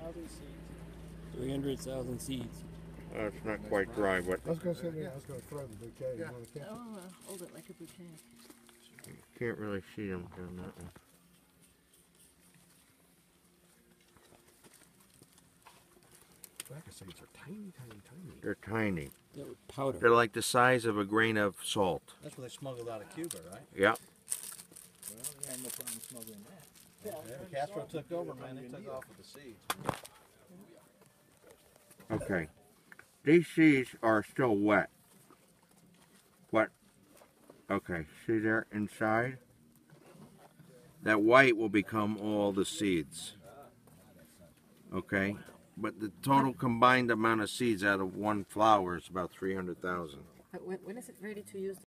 300,000 seeds. It's not quite dry, but I was going to say, I was going to throw the bouquet. Yeah. You want to catch it? Hold it like a bouquet. you can't really see them down that one. Black seeds are tiny, tiny, tiny. They're tiny. They're powder. They're like the size of a grain of salt. That's what they smuggled out of Cuba, right? Yeah. Well, you had no problem smuggling that. Yeah, when Castro took over, man, they took off with the seeds. Okay. These seeds are still wet. What? Okay. See there inside? That white will become all the seeds. Okay? But the total combined amount of seeds out of one flower is about 300,000. When is it ready to use?